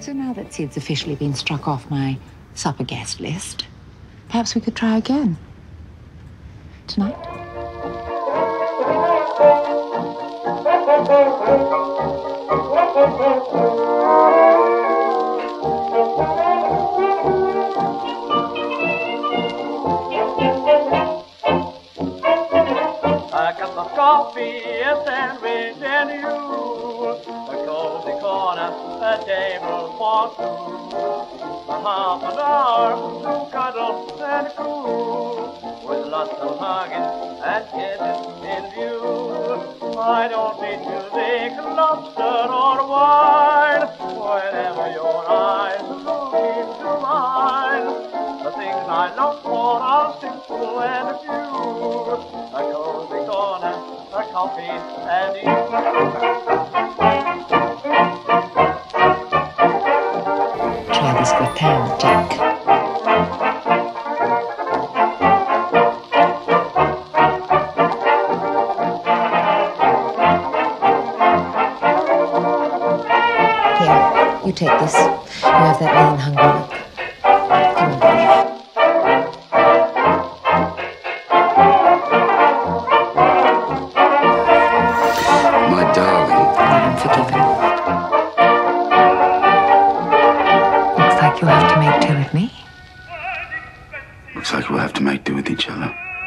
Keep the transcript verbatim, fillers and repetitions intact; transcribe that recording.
So now that Sid's officially been struck off my supper guest list, perhaps we could try again. Tonight? A cup of coffee, a sandwich, and you. A cozy corner, a table for two. A half an hour to cuddle and coo. With lots of hugging and kissing in view. I don't need music, lobster or wine. Whenever your eyes look into mine, the things I look for are simple and few. A cozy corner, a coffee, and you. Try this gratin, Jack. Here, you take this. You have that lean, hungry look. Come on, baby. My darling. I'm forgiven. Looks like you'll have to make do with me. Looks like we'll have to make do with each other.